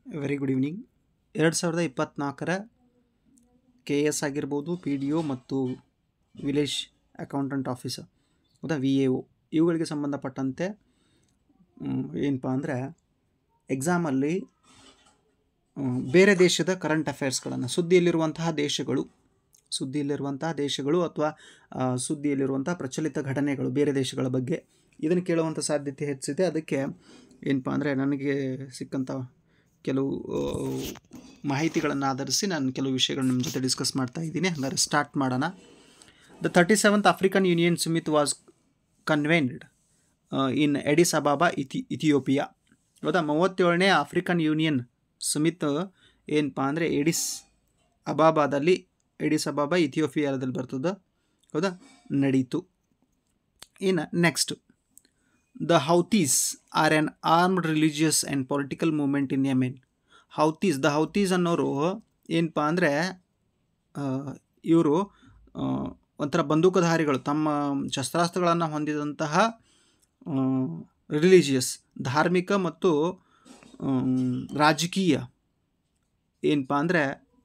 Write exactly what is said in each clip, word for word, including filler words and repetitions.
Very good evening. ಎರಡು ಸಾವಿರದ ಇಪ್ಪತ್ತ್ನಾಲ್ಕರ ಕೆ ಎ ಎಸ್ ಆಗಿರ್ಬೋದು, ಪಿ ಡಿ ಒ ಮತ್ತು ವಿಲೇಜ್ ಅಕೌಂಟೆಂಟ್ ಆಫೀಸರ್ ಹೌದಾ, ವಿ ಎ ಒ, ಇವುಗಳಿಗೆ ಸಂಬಂಧಪಟ್ಟಂತೆ ಏನಪ್ಪ ಅಂದರೆ ಎಕ್ಸಾಮಲ್ಲಿ ಬೇರೆ ದೇಶದ ಕರೆಂಟ್ ಅಫೇರ್ಸ್ಗಳನ್ನು, ಸುದ್ದಿಯಲ್ಲಿರುವಂತಹ ದೇಶಗಳು ಸುದ್ದಿಯಲ್ಲಿರುವಂತಹ ದೇಶಗಳು ಅಥವಾ ಸುದ್ದಿಯಲ್ಲಿರುವಂತಹ ಪ್ರಚಲಿತ ಘಟನೆಗಳು ಬೇರೆ ದೇಶಗಳ ಬಗ್ಗೆ ಇದನ್ನು ಕೇಳುವಂಥ ಸಾಧ್ಯತೆ ಹೆಚ್ಚಿದೆ. ಅದಕ್ಕೆ ಏನಪ್ಪ ಅಂದರೆ ನನಗೆ ಸಿಕ್ಕಂಥ ಕೆಲವು ಮಾಹಿತಿಗಳನ್ನು ಆಧರಿಸಿ ನಾನು ಕೆಲವು ವಿಷಯಗಳನ್ನ ನಿಮ್ಮ ಜೊತೆ ಡಿಸ್ಕಸ್ ಮಾಡ್ತಾ ಇದ್ದೀನಿ. ಹಾಗಾದ್ರೆ ಸ್ಟಾರ್ಟ್ ಮಾಡೋಣ. The thirty seventh African Union summit was convened in Addis Ababa ಇಥಿ ಇಥಿಯೋಪಿಯಾ ಹೌದಾ. ಮೂವತ್ತೇಳನೇ ಆಫ್ರಿಕನ್ ಯೂನಿಯನ್ ಸಮಿತ್ ಏನಪ್ಪ ಅಂದರೆ ಎಡಿಸ್ ಅಬಾಬಾದಲ್ಲಿ, ಎಡಿಸ್ ಅಬಾಬಾ ಇಥಿಯೋಪಿಯಾದಲ್ಲಿ ಬರ್ತದೆ ಹೌದಾ, ನಡೀತು. ಇನ್ನು next, the Houthis are an armed religious and political movement in Yemen. Houthis the Houthis ಅನ್ನೋರು ಏನಪ್ಪ ಅಂದರೆ ಇವರು ಒಂಥರ ಬಂದೂಕಧಾರಿಗಳು, ತಮ್ಮ ಶಸ್ತ್ರಾಸ್ತ್ರಗಳನ್ನು ಹೊಂದಿದಂತಹ ರಿಲಿಜಿಯಸ್, ಧಾರ್ಮಿಕ ಮತ್ತು ರಾಜಕೀಯ ಏನಪ್ಪ ಅಂದರೆ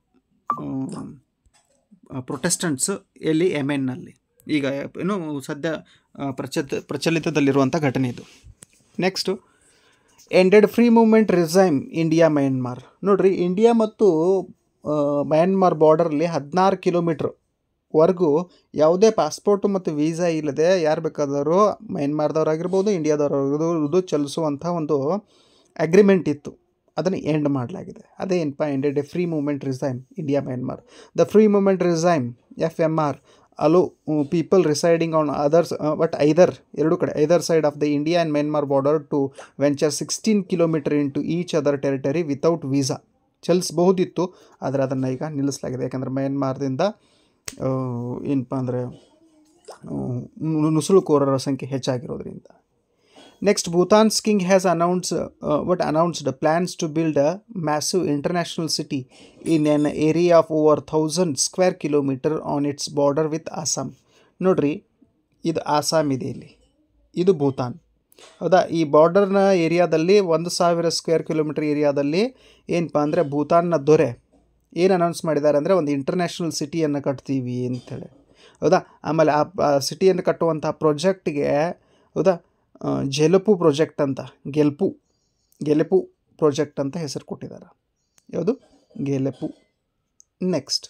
ಪ್ರೊಟೆಸ್ಟೆಂಟ್ಸ್ ಎಲ್ಲಿ ಯೆಮೆನ್ನಲ್ಲಿ ಈಗ ಏನು ಸದ್ಯ ಪ್ರಚಲಿತ ಪ್ರಚಲಿತದಲ್ಲಿರುವಂಥ ಘಟನೆ ಇದು. Next, ended free movement regime India Myanmar. ನೋಡಿರಿ, ಇಂಡಿಯಾ ಮತ್ತು ಮಯನ್ಮಾರ್ ಬಾರ್ಡರಲ್ಲಿ ಹದಿನಾರು ಕಿಲೋಮೀಟ್ರ್ ವರೆಗೂ ಯಾವುದೇ ಪಾಸ್ಪೋರ್ಟು ಮತ್ತು ವೀಸಾ ಇಲ್ಲದೆ ಯಾರು ಬೇಕಾದರೂ ಮಯನ್ಮಾರ್ದವ್ರಾಗಿರ್ಬೋದು, ಇಂಡಿಯಾದವ್ರಾಗಿರ್ಬೋದು ಚಲಿಸುವಂಥ ಒಂದು ಅಗ್ರಿಮೆಂಟ್ ಇತ್ತು. ಅದನ್ನು ಎಂಡ್ ಮಾಡಲಾಗಿದೆ. ಅದೇ ಏನಪ್ಪ, ended a free movement regime India Myanmar. The free movement regime F M R allow people residing on others but either ಎರಡು ಕಡೆ either side of the India and Myanmar border to venture sixteen kilometre in to each other territory without visa. ಚಲಿಸಬಹುದಿತ್ತು, ಆದರೆ ಅದನ್ನು ಈಗ ನಿಲ್ಲಿಸಲಾಗಿದೆ. ಯಾಕಂದರೆ ಮಯನ್ಮಾರ್ದಿಂದ ಏನಪ್ಪ ಅಂದರೆ ನುಸುಳುಕೋರರ ಸಂಖ್ಯೆ ಹೆಚ್ಚಾಗಿರೋದ್ರಿಂದ. Next, Bhutan's king has announce what announced plans to build a massive international city in an area of over thousand square kilometre on its border with Assam. ನೋಡಿರಿ, ಇದು ಆಸಾಮ್ ಇದೆ, ಇಲ್ಲಿ ಇದು ಭೂತಾನ್ ಹೌದಾ. ಈ ಬಾರ್ಡರ್ನ ಏರಿಯಾದಲ್ಲಿ ಒಂದು ಸಾವಿರ ಸ್ಕ್ವೇರ್ ಕಿಲೋಮೀಟರ್ ಏರಿಯಾದಲ್ಲಿ ಏನಪ್ಪ ಅಂದರೆ ಭೂತಾನ್ನ ದೊರೆ ಏನು ಅನೌನ್ಸ್ ಮಾಡಿದ್ದಾರೆ ಅಂದರೆ ಒಂದು ಇಂಟರ್ನ್ಯಾಷನಲ್ ಸಿಟಿಯನ್ನು ಕಟ್ತೀವಿ ಅಂಥೇಳಿ ಹೌದಾ. ಆಮೇಲೆ ಆ ಸಿಟಿಯನ್ನು ಕಟ್ಟುವಂಥ ಪ್ರಾಜೆಕ್ಟ್ಗೆ ಹೌದಾ ಜೆಲಪು ಪ್ರಾಜೆಕ್ಟ್ ಅಂತ, ಗೆಲ್ಪು ಗೆಲೆಪು ಪ್ರಾಜೆಕ್ಟ್ ಅಂತ ಹೆಸರು ಕೊಟ್ಟಿದ್ದಾರೆ. ಯಾವುದು? Gelephu. Next,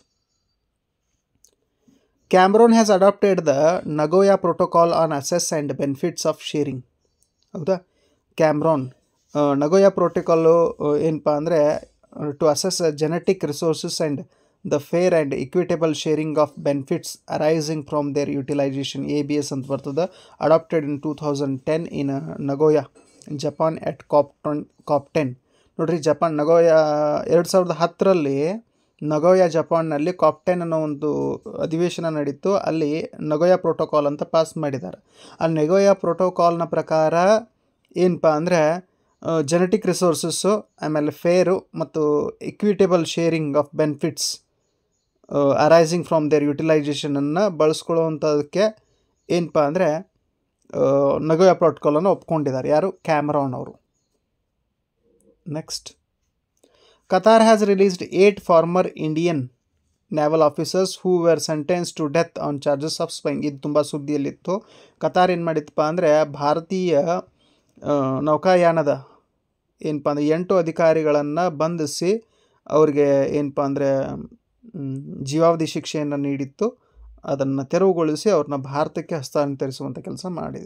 Cameroon has adopted the Nagoya protocol on access and benefits of sharing ಹೌದಾ. ಕ್ಯಾಮ್ರೋನ್ ನಗೋಯಾ ಪ್ರೋಟೋಕಾಲು ಏನಪ್ಪ ಅಂದರೆ to access genetic resources and the fair and equitable sharing of benefits arising from their utilisation, A B S ಅಂತ ಬರ್ತದೆ. Adopted in two thousand ten in Nagoya Japan at COP ten COP ten. ನೋಡಿರಿ, Japan Nagoya ಎರಡು ಸಾವಿರದ ಹತ್ತರಲ್ಲಿ Nagoya ಜಪಾನ್ನಲ್ಲಿ ಕಾಪ್ ten ಅನ್ನೋ ಒಂದು ಅಧಿವೇಶನ ನಡೀತು. ಅಲ್ಲಿ ನಗೋಯಾ ಪ್ರೋಟೋಕಾಲ್ ಅಂತ ಪಾಸ್ ಮಾಡಿದ್ದಾರೆ. ಆ ನಗೋಯಾ ಪ್ರೋಟೋಕಾಲ್ನ ಪ್ರಕಾರ ಏನಪ್ಪ ಅಂದರೆ ಜೆನೆಟಿಕ್ ರಿಸೋರ್ಸಸ್ಸು, ಆಮೇಲೆ ಫೇರು ಮತ್ತು equitable sharing of benefits arising from their ಯುಟಿಲೈಸೇಷನನ್ನು ಬಳಸ್ಕೊಳ್ಳುವಂಥದಕ್ಕೆ ಏನಪ್ಪ ಅಂದರೆ ನಗೋಯಾ ಪ್ರೋಟೋಕಾಲನ್ನು ಒಪ್ಕೊಂಡಿದ್ದಾರೆ. ಯಾರು? ಕ್ಯಾಮರಾನ್ ಅವರು. Next, Qatar has released eight former Indian naval officers who were sentence to death on charges of spying. ಇದು ತುಂಬ ಸುದ್ದಿಯಲ್ಲಿತ್ತು. ಕತಾರ್ ಏನು ಮಾಡಿತ್ತಪ್ಪ ಅಂದರೆ ಭಾರತೀಯ ನೌಕಾಯಾನದ ಏನಪ್ಪ ಅಂದರೆ ಎಂಟು ಅಧಿಕಾರಿಗಳನ್ನು ಬಂಧಿಸಿ ಅವ್ರಿಗೆ ಏನಪ್ಪ ಅಂದರೆ ಜೀವಾವಧಿ ಶಿಕ್ಷೆಯನ್ನು ನೀಡಿತ್ತು. ಅದನ್ನು ತೆರವುಗೊಳಿಸಿ ಅವ್ರನ್ನ ಭಾರತಕ್ಕೆ ಹಸ್ತಾಂತರಿಸುವಂಥ ಕೆಲಸ ಮಾಡಿದೆ.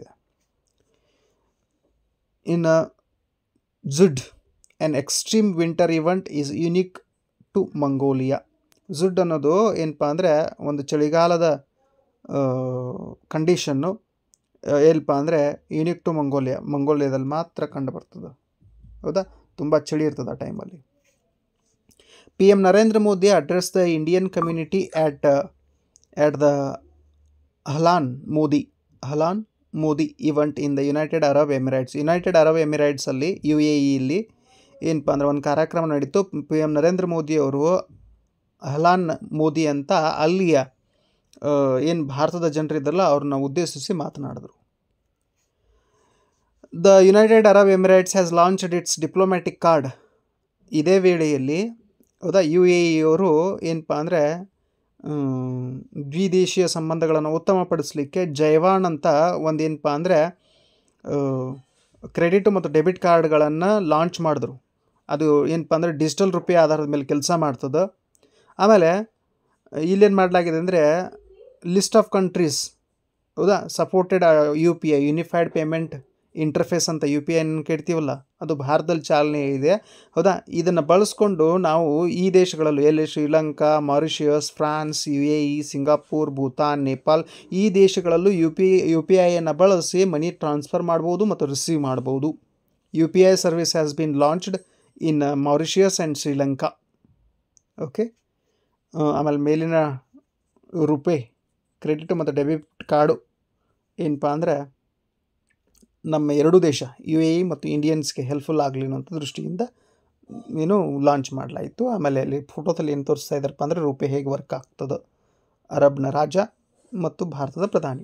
ಇನ್ನು dzud an extreme winter event is unique to Mongolia. Dzud ಅನ್ನೋದು ಏನಪ್ಪ ಅಂದರೆ ಒಂದು ಚಳಿಗಾಲದ ಕಂಡೀಷನ್ನು ಏನಪ್ಪ ಅಂದರೆ ಯುನಿಕ್ ಟು ಮಂಗೋಲಿಯಾ, ಮಂಗೋಲಿಯಾದಲ್ಲಿ ಮಾತ್ರ ಕಂಡು ಬರ್ತದೆ ಹೌದಾ. ತುಂಬ ಚಳಿ ಇರ್ತದೆ ಆ ಟೈಮಲ್ಲಿ. P M Narendra Modi address the Indian community at at the Ahlan Modi Ahlan Modi event in the United Arab Emirates. United Arab ಎಮಿರೇಟ್ಸಲ್ಲಿ ಯು ಎ ಇಲಿ ಏನಪ್ಪ ಅಂದರೆ ಒಂದು ಕಾರ್ಯಕ್ರಮ ನಡೀತು. ಪಿ ಎಮ್ ನರೇಂದ್ರ ಮೋದಿಯವರು ಹಲಾನ್ ಮೋದಿ ಅಂತ ಅಲ್ಲಿಯ ಏನು ಭಾರತದ ಜನರಿದ್ದಲ್ಲ ಅವ್ರನ್ನ ಉದ್ದೇಶಿಸಿ ಮಾತನಾಡಿದ್ರು. The United Arab Emirates has launched its diplomatic card ಇದೇ ವೇಳೆಯಲ್ಲಿ ಹೌದಾ ಯು ಎ ಇಯವರು ಏನಪ್ಪ ಅಂದರೆ ದ್ವಿದೇಶೀಯ ಸಂಬಂಧಗಳನ್ನು ಉತ್ತಮಪಡಿಸಲಿಕ್ಕೆ ಜೈವಾಣ್ ಅಂತ ಒಂದು ಏನಪ್ಪ ಅಂದರೆ ಕ್ರೆಡಿಟ್ ಮತ್ತು ಡೆಬಿಟ್ ಕಾರ್ಡ್ಗಳನ್ನು ಲಾಂಚ್ ಮಾಡಿದ್ರು. ಅದು ಏನಪ್ಪ ಅಂದರೆ ಡಿಜಿಟಲ್ ರುಪಿ ಆಧಾರದ ಮೇಲೆ ಕೆಲಸ ಮಾಡ್ತದೆ. ಆಮೇಲೆ ಇಲ್ಲೇನು ಮಾಡಲಾಗಿದೆ ಅಂದರೆ ಲಿಸ್ಟ್ ಆಫ್ ಕಂಟ್ರೀಸ್ ಹೌದಾ supported U P I unified payment interface ಅಂತ ಯು ಪಿ ಐನ ಕೇಳ್ತೀವಲ್ಲ, ಅದು ಭಾರತದಲ್ಲಿ ಚಾಲನೆ ಇದೆ ಹೌದಾ. ಇದನ್ನು ಬಳಸ್ಕೊಂಡು ನಾವು ಈ ದೇಶಗಳಲ್ಲೂ ಎಲ್ಲಿ Sri Lanka, Mauritius, France, U A E, Singapore, Bhutan, Nepal ಈ ದೇಶಗಳಲ್ಲೂ ಯು ಪಿ ಯು ಪಿ ಐಯನ್ನು ಬಳಸಿ ಮನಿ ಟ್ರಾನ್ಸ್ಫರ್ ಮಾಡ್ಬೋದು ಮತ್ತು ರಿಸೀವ್ ಮಾಡ್ಬೋದು. U P I service has been launched in Mauritius and Sri Lanka. Okay, ಆಮೇಲೆ ಮೇಲಿನ ರುಪೇ ಕ್ರೆಡಿಟ್ ಮತ್ತು ಡೆಬಿಟ್ ಕಾರ್ಡು ಏನಪ್ಪ ಅಂದರೆ ನಮ್ಮ ಎರಡೂ ದೇಶ ಯು ಎ ಇ ಮತ್ತು ಇಂಡಿಯನ್ಸ್ಗೆ ಹೆಲ್ಪ್ಫುಲ್ ಆಗಲಿ ಅನ್ನೋಂಥ ದೃಷ್ಟಿಯಿಂದ ಏನು ಲಾಂಚ್ ಮಾಡಲಾಯಿತು. ಆಮೇಲೆ ಅಲ್ಲಿ ಫೋಟೋದಲ್ಲಿ ಏನು ತೋರಿಸ್ತಾ ಇದ್ದಾರಪ್ಪ ಅಂದರೆ ರುಪೇ ಹೇಗೆ ವರ್ಕ್ ಆಗ್ತದೆ, ಅರಬ್ನ ರಾಜ ಮತ್ತು ಭಾರತದ ಪ್ರಧಾನಿ.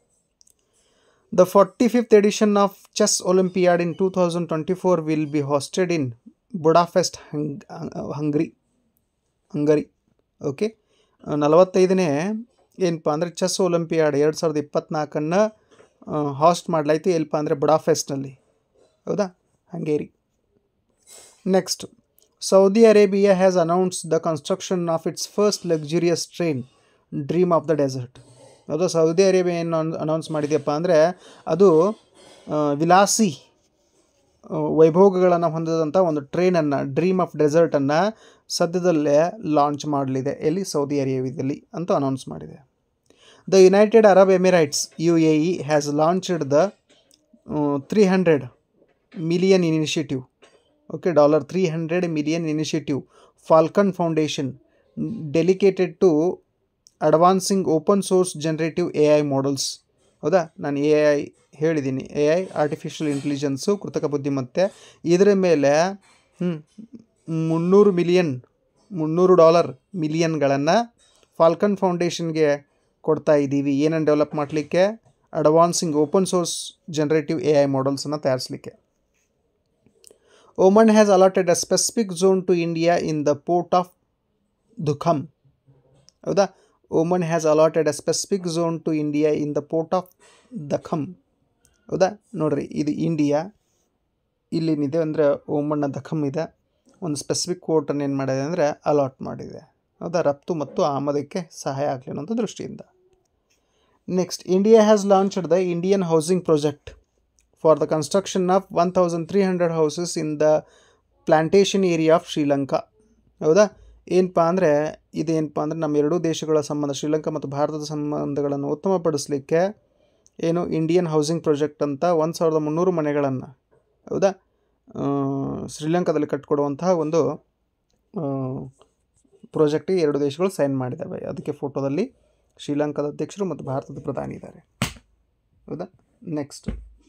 The forty fifth edition of Chess Olympiad in two thousand twenty four will be hosted in Budapest Hung Hungary Hungary okay, ನಲವತ್ತೈದನೇ ಏನಪ್ಪ ಅಂದರೆ ಚೆಸ್ ಒಲಿಂಪಿಯಾಡ್ ಎರಡು ಸಾವಿರದ ಇಪ್ಪತ್ತ್ನಾಲ್ಕನ್ನು ಹಾಸ್ಟ್ ಮಾಡಲಾಯಿತು. ಏನಪ್ಪ ಅಂದರೆ ಬುಡಾಪೆಸ್ಟ್ನಲ್ಲಿ ಹೌದಾ, Hungary. Next, Saudi Arabia has announce the construction of its first luxurious train Dream of the Desert. ಹೌದಾ, ಸೌದಿ ಅರೇಬಿಯಾ ಏನು ಅನೌನ್ಸ್ ಮಾಡಿದೆಯಪ್ಪ ಅಂದರೆ ಅದು ವಿಲಾಸಿ ವೈಭೋಗಗಳನ್ನು ಹೊಂದಿದಂಥ ಒಂದು ಟ್ರೈನನ್ನು ಡ್ರೀಮ್ ಆಫ್ ಡೆಸರ್ಟನ್ನು ಸದ್ಯದಲ್ಲೇ ಲಾಂಚ್ ಮಾಡಲಿದೆ. ಎಲ್ಲಿ? ಸೌದಿ ಅರೇಬಿಯಾದಲ್ಲಿ ಅಂತ ಅನೌನ್ಸ್ ಮಾಡಿದೆ. The United Arab Emirates U A E has launched the uh, three hundred million initiative. Okay, dollar three hundred million initiative Falcon Foundation dedicated to advancing open source generative A I models. ಹೌದಾ, ನಾನು A I ಹೇಳಿದ್ದೀನಿ, A I artificial intelligence ಕೃತಕ ಬುದ್ಧಿಮತ್ತೆ. ಇದರ ಮೇಲೆ ಮುನ್ನೂರು million ಮುನ್ನೂರು dollar ಮಿಲಿಯನ್ಗಳನ್ನು Falcon ಫೌಂಡೇಶನ್ಗೆ ಕೊಡ್ತಾ ಇದ್ದೀವಿ. ಏನನ್ನು ಡೆವಲಪ್ ಮಾಡಲಿಕ್ಕೆ? Advancing open source generative A I ಮಾಡಲ್ಸನ್ನು ತಯಾರಿಸಲಿಕ್ಕೆ. Oman has allotted a specific zone to India in the port of Duqm. ಹೌದಾ, Oman has allotted a specific zone to India in the port of Duqm. ಹೌದಾ, ನೋಡಿರಿ, ಇದು India, ಇಲ್ಲೇನಿದೆ ಅಂದರೆ ಓಮನ್ನ ದಖಮ್ ಇದೆ. ಒಂದು specific ಪೋರ್ಟನ್ನು ಏನು ಮಾಡಿದೆ ಅಂದರೆ ಅಲಾಟ್ ಮಾಡಿದೆ. ಹೌದಾ, ರಫ್ತು ಮತ್ತು ಆಮದಕ್ಕೆ ಸಹಾಯ ಆಗಲಿ ಅನ್ನೋಂಥ ದೃಷ್ಟಿಯಿಂದ. Next, India has launched the Indian housing project for the construction of one thousand three hundred houses in the plantation area of Sri Lanka. ಹೌದಾ, ಏನಪ್ಪ ಅಂದರೆ ಇದೇನಪ್ಪ ಅಂದರೆ ನಮ್ಮ ಎರಡೂ ದೇಶಗಳ ಸಂಬಂಧ, ಶ್ರೀಲಂಕಾ ಮತ್ತು ಭಾರತದ ಸಂಬಂಧಗಳನ್ನು ಉತ್ತಮಪಡಿಸಲಿಕ್ಕೆ ಏನು ಇಂಡಿಯನ್ ಹೌಸಿಂಗ್ ಪ್ರಾಜೆಕ್ಟ್ ಅಂತ ಒಂದು ಸಾವಿರದ ಮುನ್ನೂರು ಮನೆಗಳನ್ನು ಹೌದಾ ಶ್ರೀಲಂಕಾದಲ್ಲಿ ಕಟ್ಟಿಕೊಡುವಂತಹ ಒಂದು ಪ್ರಾಜೆಕ್ಟಿಗೆ ಎರಡು ದೇಶಗಳು ಸೈನ್ ಮಾಡಿದ್ದಾವೆ. ಅದಕ್ಕೆ ಫೋಟೋದಲ್ಲಿ ಶ್ರೀಲಂಕಾದ ಅಧ್ಯಕ್ಷರು ಮತ್ತು ಭಾರತದ ಪ್ರಧಾನಿ ಇದ್ದಾರೆ. ಹೌದಾ, next,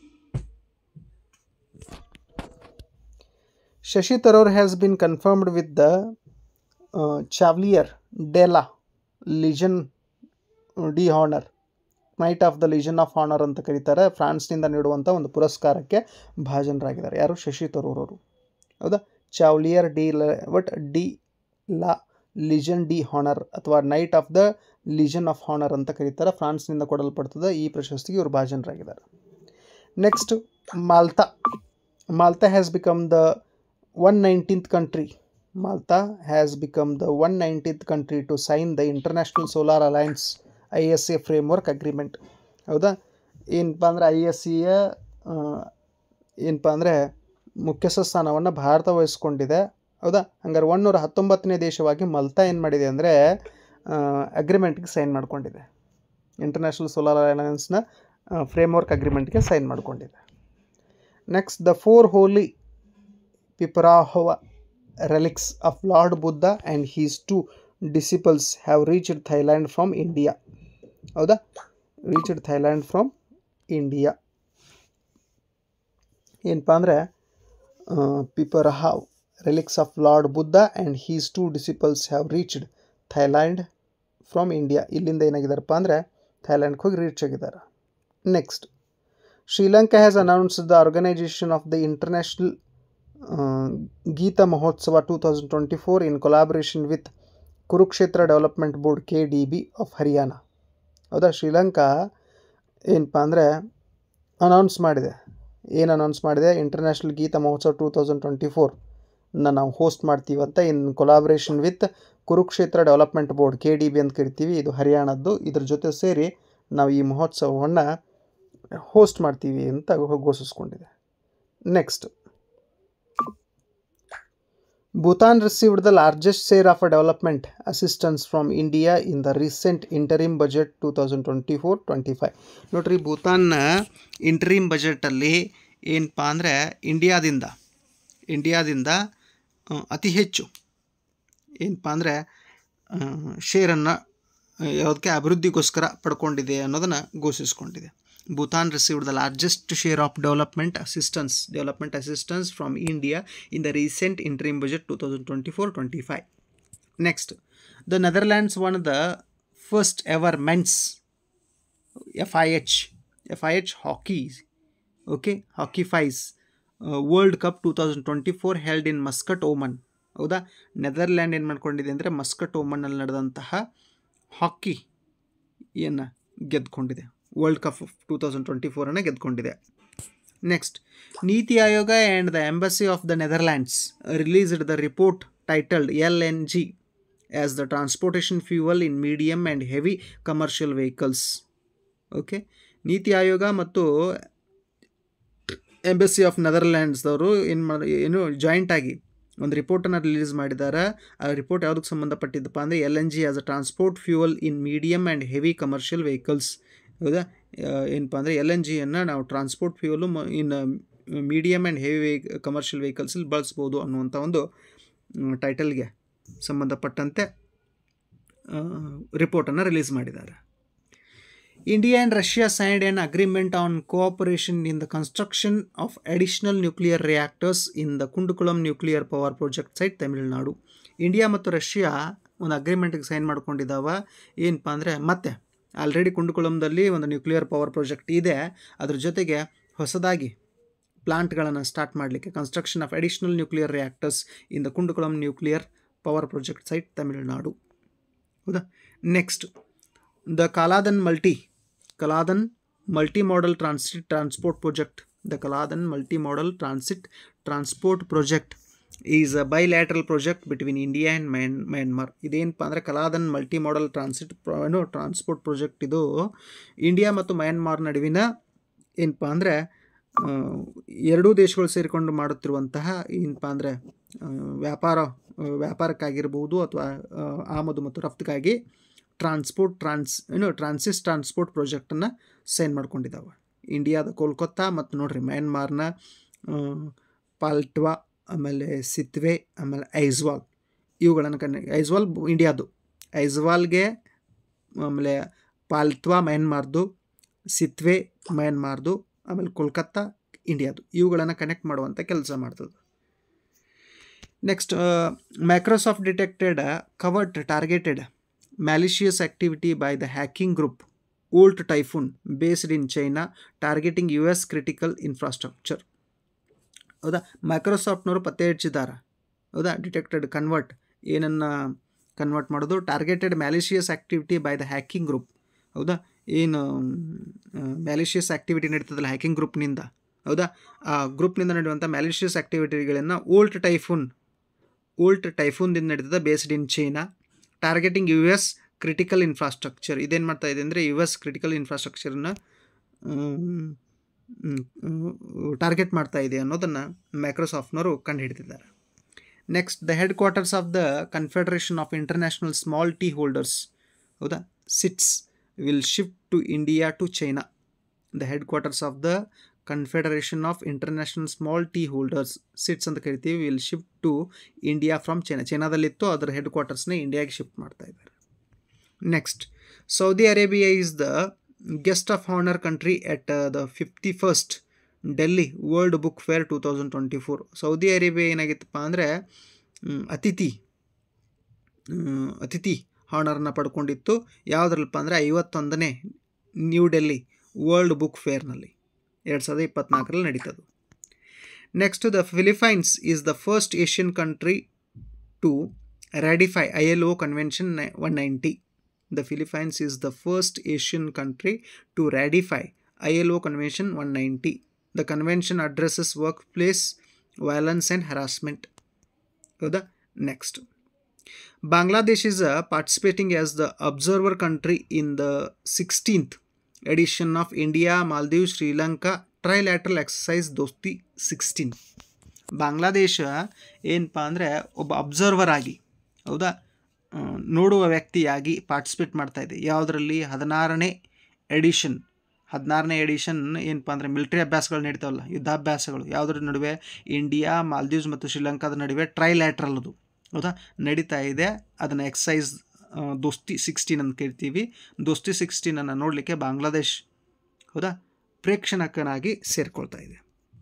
Shashi Tharoor has been confirmed with the Chevalier de la Legion de Honour, knight of the Legion of Honour ಅಂತ ಕರೀತಾರೆ. ಫ್ರಾನ್ಸ್ನಿಂದ ನೀಡುವಂಥ ಒಂದು ಪುರಸ್ಕಾರಕ್ಕೆ ಭಾಜನರಾಗಿದ್ದಾರೆ. ಯಾರು? ಶಶಿ ತರೂರ್ ಅವರು. ಹೌದಾ, ಚಾವ್ಲಿಯರ್ de la what de la Legion de Honour ಅಥವಾ knight of the Legion of Honour ಅಂತ ಕರೀತಾರೆ. ಫ್ರಾನ್ಸ್ನಿಂದ ಕೊಡಲ್ಪಡ್ತದೆ. ಈ ಪ್ರಶಸ್ತಿಗೆ ಇವರು ಭಾಜನರಾಗಿದ್ದಾರೆ. Next, Malta. Malta has become the one nineteenth country Malta has become the one nineteenth country to sign the International Solar Alliance I S A framework agreement. ಹೌದಾ, ಏನಪ್ಪ ಅಂದರೆ ಐ ಎಸ್ ಸಿಯ ಏನಪ್ಪ ಅಂದರೆ ಮುಖ್ಯಸ್ಥ ಸ್ಥಾನವನ್ನು ಭಾರತ ವಹಿಸ್ಕೊಂಡಿದೆ. ಹೌದಾ, ಹಂಗಾರೆ ಒನ್ನೂರ ಹತ್ತೊಂಬತ್ತನೇ ದೇಶವಾಗಿ ಮಲ್ತಾ ಏನು ಮಾಡಿದೆ ಅಂದರೆ ಅಗ್ರಿಮೆಂಟ್ಗೆ ಸೈನ್ ಮಾಡಿಕೊಂಡಿದೆ. ಇಂಟರ್ನ್ಯಾಷನಲ್ ಸೋಲಾರ್ ಅಲಯನ್ಸ್ನ ಫ್ರೇಮ್ವರ್ಕ್ ಅಗ್ರಿಮೆಂಟ್ಗೆ ಸೈನ್ ಮಾಡಿಕೊಂಡಿದೆ. Next, the four holy Piprahwa relics of Lord Buddha and his two disciples have reached Thailand from India. ಹೌದಾ, ರೀಚ್ಡ್ ಥೈಲ್ಯಾಂಡ್ ಫ್ರಮ್ ಇಂಡಿಯಾ. ಏನಪ್ಪ ಅಂದರೆ ಪಿಪರಹಾವ್ relics of Lord Buddha and his two disciples have reached Thailand from India. ಇಲ್ಲಿಂದ ಏನಾಗಿದ್ದಾರಪ್ಪ ಅಂದರೆ ಥೈಲ್ಯಾಂಡ್ಗೆ ಹೋಗಿ reach ಆಗಿದ್ದಾರೆ. Next, Sri Lanka has announced the organisation of the International Gita Mahotsav two thousand twenty four in collaboration with Kurukshetra Development Board K D B of Haryana. ಹೌದಾ, ಶ್ರೀಲಂಕಾ ಏನಪ್ಪ ಅಂದರೆ announce ಮಾಡಿದೆ. ಏನು announce ಮಾಡಿದೆ? International Gita Mahotsav two thousand twenty ಫೋರ್ನ ನಾವು ಹೋಸ್ಟ್ ಮಾಡ್ತೀವಂತ in collaboration with Kurukshetra Development Board K D B ಅಂತ ಕರಿತೀವಿ. ಇದು ಹರಿಯಾಣದ್ದು. ಇದ್ರ ಜೊತೆ ಸೇರಿ ನಾವು ಈ ಮಹೋತ್ಸವವನ್ನು ಹೋಸ್ಟ್ ಮಾಡ್ತೀವಿ ಅಂತ ಘೋಷಿಸ್ಕೊಂಡಿದೆ. Next, Bhutan received the largest share of a development assistance from India in the recent interim budget two thousand twenty four twenty five. ನೋಡ್ರಿ, ಭೂತಾನ್ನ ಇಂಟರಿಮ್ ಬಜೆಟಲ್ಲಿ ಏನಪ್ಪ ಅಂದರೆ ಇಂಡಿಯಾದಿಂದ ಇಂಡಿಯಾದಿಂದ ಅತಿ ಹೆಚ್ಚು ಏನಪ್ಪ ಅಂದರೆ ಶೇರನ್ನು ಯಾವುದಕ್ಕೆ ಅಭಿವೃದ್ಧಿಗೋಸ್ಕರ ಪಡ್ಕೊಂಡಿದೆ ಅನ್ನೋದನ್ನು ಘೋಷಿಸ್ಕೊಂಡಿದೆ. Bhutan received the largest share of development assistance development assistance from India in the recent interim budget two thousand twenty four twenty five. Next, the Netherlands won the first ever men's F I H F I H hockey okay hockey fives uh, World Cup two thousand twenty four held in Muscat, Oman. ಹೌದಾ, Netherland ಏನು ಮಾಡ್ಕೊಂಡಿದೆ ಅಂದರೆ Muscat ಓಮನ್ನಲ್ಲಿ ನಡೆದಂತಹ hockey ಏನು ಗೆದ್ದುಕೊಂಡಿದೆ. World Cup two thousand twenty ಫೋರನ್ನು ಗೆದ್ದುಕೊಂಡಿದೆ. Next, NITI Aayog and the embassy of the Netherlands released the report titled L N G as the transportation fuel in medium and heavy commercial vehicles. Okay, NITI Aayog ಮತ್ತು embassy of ನೆದರ್ಲ್ಯಾಂಡ್ಸ್ದವರು ಏನು ಮಾಡಿ ಏನು ಜಾಯಿಂಟಾಗಿ ಒಂದು ರಿಪೋರ್ಟನ್ನು release ಮಾಡಿದ್ದಾರೆ. ಆ report ಯಾವುದಕ್ಕೆ ಸಂಬಂಧಪಟ್ಟಿದ್ದಪ್ಪ ಅಂದರೆ L N G as a transport fuel in medium and heavy commercial vehicles. ಹೌದಾ, ಏನಪ್ಪ ಅಂದರೆ ಎಲ್ ಎನ್ ಜಿಯನ್ನು ನಾವು transport fuel in medium and heavy vehi commercial ವೆಹಿಕಲ್ಸಲ್ಲಿ ಬಳಸ್ಬೋದು ಅನ್ನುವಂಥ ಒಂದು ಟೈಟಲ್ಗೆ ಸಂಬಂಧಪಟ್ಟಂತೆ ರಿಪೋರ್ಟನ್ನು ರಿಲೀಸ್ ಮಾಡಿದ್ದಾರೆ. India and Russia signed an agreement on cooperation in the construction of additional nuclear reactors in the Kundukulam nuclear power project site, Tamil Nadu. India ಮತ್ತು Russia ಒಂದು ಅಗ್ರಿಮೆಂಟ್ಗೆ ಸೈನ್ ಮಾಡ್ಕೊಂಡಿದ್ದಾವ. ಏನಪ್ಪ ಅಂದರೆ ಮತ್ತೆ ಆಲ್ರೆಡಿ ಕುಂಡುಕುಳಂದಲ್ಲಿ ಒಂದು ನ್ಯೂಕ್ಲಿಯರ್ ಪವರ್ ಪ್ರಾಜೆಕ್ಟ್ ಇದೆ, ಅದ್ರ ಜೊತೆಗೆ ಹೊಸದಾಗಿ ಪ್ಲಾಂಟ್ಗಳನ್ನು ಸ್ಟಾರ್ಟ್ ಮಾಡಲಿಕ್ಕೆ construction of additional nuclear reactors in the Kudankulam nuclear power project site, Tamil Nadu. ಹೌದಾ, next, the Kaladan multi Kaladan multi modal transit transport project the Kaladan multi modal transit transport project is a bilateral project between India and Myan Myanmar. ಇದೇನಪ್ಪ ಅಂದರೆ Kaladan multi modal transit ಏನು transport project ಇದು India ಮತ್ತು Myanmar ನಡುವಿನ ಏನಪ್ಪ ಅಂದರೆ ಎರಡೂ ದೇಶಗಳು ಸೇರಿಕೊಂಡು ಮಾಡುತ್ತಿರುವಂತಹ ಏನಪ್ಪ ಅಂದರೆ ವ್ಯಾಪಾರ ವ್ಯಾಪಾರಕ್ಕಾಗಿರ್ಬೋದು ಅಥವಾ ಆಮದು ಮತ್ತು ರಫ್ತಿಗಾಗಿ ಟ್ರಾನ್ಸ್ಪೋರ್ಟ್ ಟ್ರಾನ್ಸ್ ಏನು ಟ್ರಾನ್ಸಿಸ್ ಟ್ರಾನ್ಸ್ಪೋರ್ಟ್ ಪ್ರಾಜೆಕ್ಟನ್ನು ಸೈನ್ ಮಾಡ್ಕೊಂಡಿದ್ದಾವೆ. ಇಂಡಿಯಾದ ಕೋಲ್ಕತ್ತಾ ಮತ್ತು ನೋಡಿರಿ ಮ್ಯಾನ್ಮಾರ್ನ ಪಾಲ್ಟ್ವಾ, ಆಮೇಲೆ ಸಿತ್ವೆ, ಆಮೇಲೆ ಐಜ್ವಾಲ್, ಇವುಗಳನ್ನು ಕನ್ನ ಐಜ್ವಾಲ್ ಇಂಡಿಯಾದು, ಐಜ್ವಾಲ್ಗೆ ಆಮೇಲೆ ಪಾಲ್ಟ್ವಾ ಮ್ಯಾನ್ಮಾರ್ದು, ಸಿತ್ವೆ ಮ್ಯಾನ್ಮಾರ್ದು, ಆಮೇಲೆ ಕೋಲ್ಕತ್ತಾ ಇಂಡಿಯಾದು, ಇವುಗಳನ್ನು ಕನೆಕ್ಟ್ ಮಾಡುವಂಥ ಕೆಲಸ ಮಾಡ್ತದೆ. Next, Microsoft detected covert targeted malicious activity by the hacking group Volt Typhoon based in China targeting U S critical infrastructure. ಹೌದಾ, ಮೈಕ್ರೋಸಾಫ್ಟ್ನವರು ಪತ್ತೆ ಹಚ್ಚಿದ್ದಾರೆ. ಹೌದಾ, ಡಿಟೆಕ್ಟೆಡ್ ಕನ್ವರ್ಟ್ ಏನನ್ನು ಕನ್ವರ್ಟ್ ಮಾಡೋದು targeted malicious activity by the hacking group. ಹೌದಾ, ಏನು malicious activity ನಡೀತದಲ್ಲ hacking ಗ್ರೂಪ್ನಿಂದ, ಹೌದಾ, ಆ ಗ್ರೂಪ್ನಿಂದ ನಡೆಯುವಂಥ ಮ್ಯಾಲಿಷಿಯಸ್ ಆ್ಯಕ್ಟಿವಿಟಿಗಳನ್ನು ಓಲ್ಟ್ ಟೈಫೂನ್ ಓಲ್ಟ್ ಟೈಫೂನ್ದಿಂದ ನಡೀತದೆ based in China targeting U S critical infrastructure. ಇದೇನು ಮಾಡ್ತಾ ಇದೆ ಅಂದರೆ ಯು ಎಸ್ ಕ್ರಿಟಿಕಲ್ ಇನ್ಫ್ರಾಸ್ಟ್ರಕ್ಚರನ್ನು ಟಾರ್ಗೆಟ್ ಮಾಡ್ತಾ ಇದೆ ಅನ್ನೋದನ್ನು ಮೈಕ್ರೋಸಾಫ್ಟ್ನವರು ಕಂಡುಹಿಡಿದಿದ್ದಾರೆ. Next, the headquarters of the Confederation of International Small Tea Holders, ಹೌದಾ, CITS will shift to India to China. The headquarters of the Confederation of International Small Tea Holders CITS ಅಂತ ಕರಿತೀವಿ, will shift to India from China. ಚೈನಾದಲ್ಲಿತ್ತು, ಅದರ head ಕ್ವಾರ್ಟರ್ಸ್ನ ಇಂಡಿಯಾಗೆ shift ಮಾಡ್ತಾ ಇದ್ದಾರೆ. Next, Saudi Arabia is the guest of honour country at the fifty first Delhi world book fair two thousand twenty four. Saudi Arabia ಏನಾಗಿತ್ತಪ್ಪ ಅಂದರೆ ಅತಿಥಿ ಅತಿಥಿ ಹಾನರ್ನ ಪಡ್ಕೊಂಡಿತ್ತು. ಯಾವುದ್ರಲ್ಲಪ್ಪ ಅಂದರೆ ಐವತ್ತೊಂದನೇ ನ್ಯೂ ಡೆಲ್ಲಿ ವರ್ಲ್ಡ್ ಬುಕ್ ಫೇರ್ನಲ್ಲಿ ಎರಡು ಸಾವಿರದ ಇಪ್ಪತ್ತ್ನಾಲ್ಕರಲ್ಲಿ ನಡೀತದೆ. Next, the Philippines is the first Asian country to ratify I L O Convention one ninety. The Philippines is the first Asian country to ratify I L O Convention one ninety. The convention addresses workplace violence and harassment. So the next, Bangladesh is uh, participating as the observer country in the sixteenth edition of India, Maldives, Sri Lanka Trilateral Exercise Dosti sixteen. Bangladesh ಏನಪ್ಪ ಅಂದರೆ ಒಬ್ಬ observer ಆಗಿ, ಹೌದಾ, ನೋಡುವ ವ್ಯಕ್ತಿಯಾಗಿ participate ಮಾಡ್ತಾ ಇದೆ. ಯಾವುದರಲ್ಲಿ? ಹದಿನಾರನೇ ಎಡಿಷನ್. ಹದಿನಾರನೇ ಎಡಿಷನ್ ಏನಪ್ಪ ಅಂದರೆ ಮಿಲಿಟರಿ ಅಭ್ಯಾಸಗಳು ನಡೀತಾವಲ್ಲ, ಯುದ್ಧಾಭ್ಯಾಸಗಳು. ಯಾವುದ್ರ ನಡುವೆ? ಇಂಡಿಯಾ, ಮಾಲ್ದೀವ್ಸ್ ಮತ್ತು ಶ್ರೀಲಂಕಾದ ನಡುವೆ ಟ್ರೈಲ್ಯಾಟ್ರಲ್ ಅದು, ಹೌದಾ, ನಡೀತಾ ಇದೆ. ಅದನ್ನು ಎಕ್ಸೈಸ್ ದೋಸ್ತಿ ಸಿಕ್ಸ್ಟೀನ್ ಅಂತ ಕೇಳ್ತೀವಿ. ದೋಸ್ತಿ ಸಿಕ್ಸ್ಟೀನನ್ನು ನೋಡಲಿಕ್ಕೆ ಬಾಂಗ್ಲಾದೇಶ್, ಹೌದಾ, ಪ್ರೇಕ್ಷಣಕನಾಗಿ ಸೇರಿಕೊಳ್ತಾ ಇದೆ.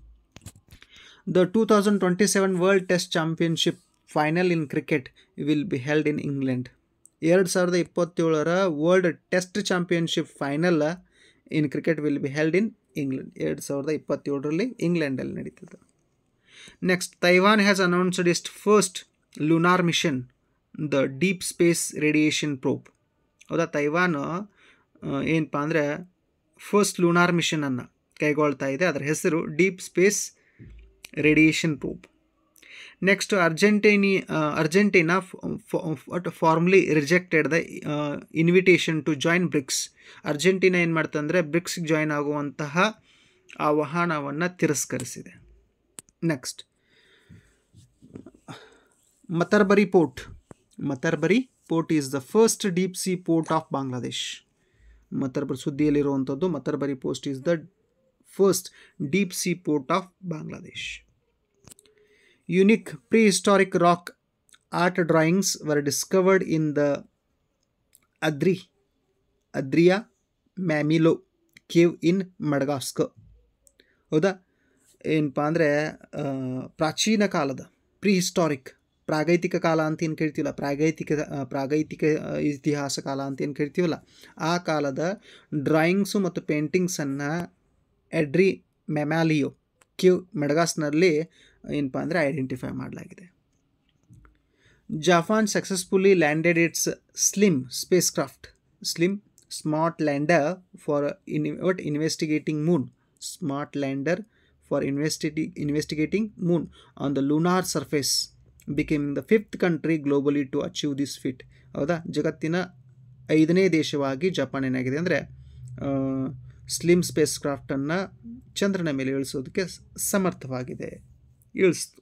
The two thousand twenty seven world test championship final in cricket will be held in England. ಎರಡು ಸಾವಿರದ ಇಪ್ಪತ್ತೇಳರ ವರ್ಲ್ಡ್ test championship final in cricket will be held in England. ಎರಡು ಸಾವಿರದ ಇಪ್ಪತ್ತೇಳರಲ್ಲಿ ಇಂಗ್ಲೆಂಡಲ್ಲಿ ನಡೀತದೆ. Next, Taiwan has announced its first lunar mission, the deep space radiation probe. ಹೌದಾ, ತೈವಾನ್ ಏನಪ್ಪ ಅಂದರೆ ಫಸ್ಟ್ ಲೂನಾರ್ ಮಿಷನನ್ನು ಕೈಗೊಳ್ತಾ ಇದೆ. ಅದರ ಹೆಸರು deep space radiation probe. Next, Argentine Argentina formally rejected the invitation to join BRICS. Argentina ಏನು ಮಾಡ್ತಂದರೆ ಬ್ರಿಕ್ಸ್ಗೆ ಜಾಯಿನ್ ಆಗುವಂತಹ ಆಹ್ವಾನವನ್ನು ತಿರಸ್ಕರಿಸಿದೆ. Next, Matarbari port. Matarbari port is the first deep sea port of Bangladesh. Matarbari ಸುದ್ದಿಯಲ್ಲಿರುವಂಥದ್ದು. Matarbari post is the first deep sea port of Bangladesh. Unique prehistoric rock art drawings were discovered in the ಅದ್ರಿ ಅದ್ರಿಯಾ ಮ್ಯಾಮಿಲೋ cave ಇನ್ Madagascar. ಹೌದಾ, ಏನಪ್ಪ ಅಂದರೆ ಪ್ರಾಚೀನ ಕಾಲದ ಪ್ರೀ ಹಿಸ್ಟಾರಿಕ್, ಪ್ರಾಗೈತಿಕ ಕಾಲ ಅಂತ ಏನು ಕೇಳ್ತೀವಲ್ಲ, ಪ್ರಾಗೈತಿಕ ಪ್ರಾಗೈತಿಕ ಇತಿಹಾಸ ಕಾಲ ಅಂತ ಏನು ಕೇಳ್ತೀವಲ್ಲ, ಆ ಕಾಲದ ಡ್ರಾಯಿಂಗ್ಸು ಮತ್ತು ಪೇಂಟಿಂಗ್ಸನ್ನು ಎಡ್ರಿ ಮೆಮ್ಯಾಲಿಯೋ ಕ್ಯೂ ಮೆಡಗಾಸ್ನಲ್ಲಿ ಏನಪ್ಪ ಅಂದರೆ ಐಡೆಂಟಿಫೈ ಮಾಡಲಾಗಿದೆ. Japan successfully landed its SLIM space craft SLIM smart lander for in what investigating moon smart lander for ಇನ್ವೆಸ್ಟಿಟಿ investigating moon on the lunar surface becoming the fifth country globally to achieve this feat. ಹೌದಾ, ಜಗತ್ತಿನ ಐದನೇ ದೇಶವಾಗಿ Japan ಏನಾಗಿದೆ ಅಂದರೆ slim space ಕ್ರಾಫ್ಟನ್ನು ಚಂದ್ರನ ಮೇಲೆ ಇಳಿಸೋದಕ್ಕೆ ಸಮರ್ಥವಾಗಿದೆ, ಇಳಿಸ್ತು.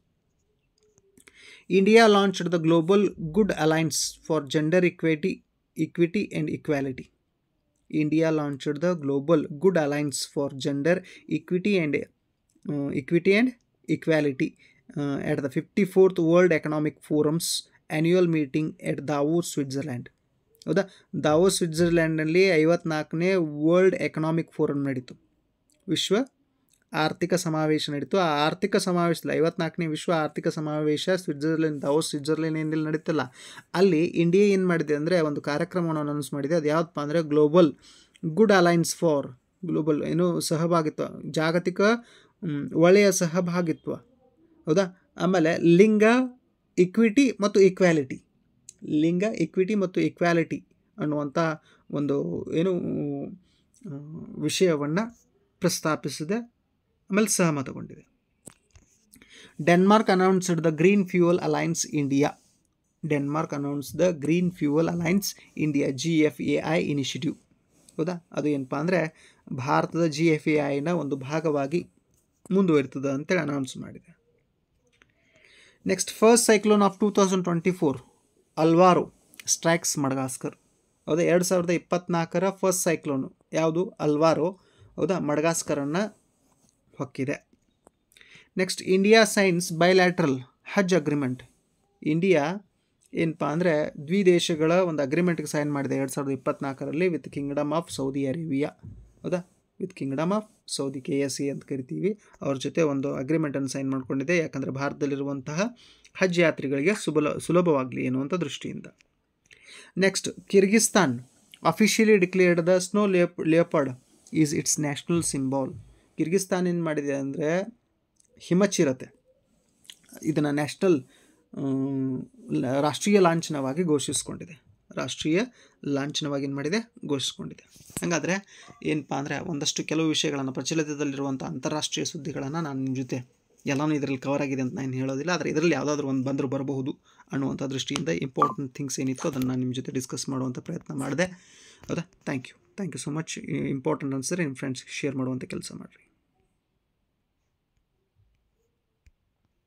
India launched the global good alliance for gender equity equity and equality. India launched the global good alliance for gender equity and equity and equality Uh, at the fifty-fourth World Economic Forum's annual meeting at Davos, Switzerland. ಹೌದಾ, Davos ಸ್ವಿಟ್ಜರ್ಲ್ಯಾಂಡ್ನಲ್ಲಿ ಐವತ್ನಾಲ್ಕನೇ world economic forum ನಡೀತು, ವಿಶ್ವ ಆರ್ಥಿಕ ಸಮಾವೇಶ ನಡೀತು. ಆ ಆರ್ಥಿಕ ಸಮಾವೇಶದಲ್ಲಿ ಐವತ್ನಾಲ್ಕನೇ ವಿಶ್ವ ಆರ್ಥಿಕ ಸಮಾವೇಶ ಸ್ವಿಟ್ಜರ್ಲೆಂಡ್ ದಾವೋಸ್ ಸ್ವಿಟ್ಜರ್ಲೆಂಡ್ ಏನಿಲ್ಲ ನಡೀತಲ್ಲ, ಅಲ್ಲಿ ಇಂಡಿಯಾ ಏನು ಮಾಡಿದೆ ಅಂದರೆ ಒಂದು ಕಾರ್ಯಕ್ರಮವನ್ನು ಅನೌನ್ಸ್ ಮಾಡಿದೆ. ಅದು ಯಾವುದಪ್ಪ ಅಂದರೆ global good alliance for global ಏನು ಸಹಭಾಗಿತ್ವ, ಜಾಗತಿಕ ಒಳ್ಳೆಯ ಸಹಭಾಗಿತ್ವ. ಹೌದಾ, ಆಮೇಲೆ ಲಿಂಗ ಇಕ್ವಿಟಿ ಮತ್ತು ಇಕ್ವಾಲಿಟಿ, ಲಿಂಗ ಇಕ್ವಿಟಿ ಮತ್ತು ಇಕ್ವಾಲಿಟಿ ಅನ್ನುವಂಥ ಒಂದು ಏನು ವಿಷಯವನ್ನು ಪ್ರಸ್ತಾಪಿಸಿದೆ, ಆಮೇಲೆ ಸಹಮತಗೊಂಡಿದೆ. Denmark announced the green fuel alliance India. Denmark announce the green fuel alliance India G F A I initiative. ಹೌದಾ, ಅದು ಏನಪ್ಪ ಅಂದರೆ ಭಾರತದ ಜಿ ಎಫ್ ಎ ಐನ ಒಂದು ಭಾಗವಾಗಿ ಮುಂದುವರಿತದೆ ಅಂತೇಳಿ ಅನೌನ್ಸ್ ಮಾಡಿದೆ. Next, first cyclone of two thousand twenty four Alvaro strikes Madagascar. ಹೌದಾ, ಎರಡು ಸಾವಿರದ ಇಪ್ಪತ್ತ್ನಾಲ್ಕರ ಫಸ್ಟ್ ಸೈಕ್ಲೋನು ಯಾವುದು? ಅಲ್ವಾರೋ. ಹೌದಾ, ಮಡಗಾಸ್ಕರನ್ನು ಹೊಕ್ಕಿದೆ. Next, India signs bilateral Hajj agreement. India ಏನಪ್ಪ ಅಂದರೆ ದ್ವಿದೇಶಗಳ ಒಂದು ಅಗ್ರಿಮೆಂಟ್ಗೆ ಸೈನ್ ಮಾಡಿದೆ ಎರಡು ಸಾವಿರದ ಇಪ್ಪತ್ತ್ನಾಲ್ಕರಲ್ಲಿ with kingdom of Saudi Arabia. ಹೌದಾ, with kingdom of Saudi, K S A ಅಂತ ಕರಿತೀವಿ, ಅವ್ರ ಜೊತೆ ಒಂದು ಅಗ್ರಿಮೆಂಟನ್ನು ಸೈನ್ ಮಾಡಿಕೊಂಡಿದೆ. ಯಾಕಂದರೆ ಭಾರತದಲ್ಲಿರುವಂತಹ ಹಜ್ ಯಾತ್ರಿಗಳಿಗೆ ಸುಬಲ ಸುಲಭವಾಗಲಿ ಎನ್ನುವಂಥ ದೃಷ್ಟಿಯಿಂದ. Next, Kyrgyzstan officially declared the snow ಲೇಪ್ leopard is its national symbol. Kyrgyzstan ಏನು ಮಾಡಿದೆ ಅಂದರೆ ಹಿಮಚಿರತೆ ಇದನ್ನು ನ್ಯಾಷನಲ್ ರಾಷ್ಟ್ರೀಯ ಲಾಂಛನವಾಗಿ ಘೋಷಿಸ್ಕೊಂಡಿದೆ ರಾಷ್ಟ್ರೀಯ ಲಾಂಛನವಾಗಿ ಏನು ಮಾಡಿದೆ ಘೋಷಿಸ್ಕೊಂಡಿದೆ. ಹಾಗಾದರೆ ಏನಪ್ಪ ಅಂದರೆ ಒಂದಷ್ಟು ಕೆಲವು ವಿಷಯಗಳನ್ನು ಪ್ರಚಲಿತದಲ್ಲಿರುವಂಥ ಅಂತಾರಾಷ್ಟ್ರೀಯ ಸುದ್ದಿಗಳನ್ನು ನಾನು ನಿಮ್ಮ ಜೊತೆ ಎಲ್ಲನೂ ಇದರಲ್ಲಿ ಕವರ್ ಆಗಿದೆ ಅಂತ ನಾನು ಹೇಳೋದಿಲ್ಲ, ಆದರೆ ಇದರಲ್ಲಿ ಯಾವುದಾದ್ರೂ ಒಂದು ಬಂದರೂ ಬರಬಹುದು ಅನ್ನುವಂಥ ದೃಷ್ಟಿಯಿಂದ ಇಂಪಾರ್ಟೆಂಟ್ ಥಿಂಗ್ಸ್ ಏನಿತ್ತು ಅದನ್ನು ನಾನು ನಿಮ್ಮ ಜೊತೆ ಡಿಸ್ಕಸ್ ಮಾಡುವಂಥ ಪ್ರಯತ್ನ ಮಾಡಿದೆ. ಹೌದಾ? Thank you thank you so much. Important ಅನ್ಸರಿ ನಿಮ್ಮ ಫ್ರೆಂಡ್ಸ್ಗೆ ಶೇರ್ ಮಾಡುವಂಥ ಕೆಲಸ ಮಾಡಿರಿ.